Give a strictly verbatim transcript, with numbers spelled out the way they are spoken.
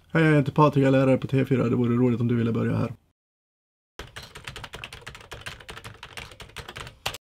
Hej, jag heter Patrik, jag är lärare på T fyra. Det vore roligt om du ville börja här.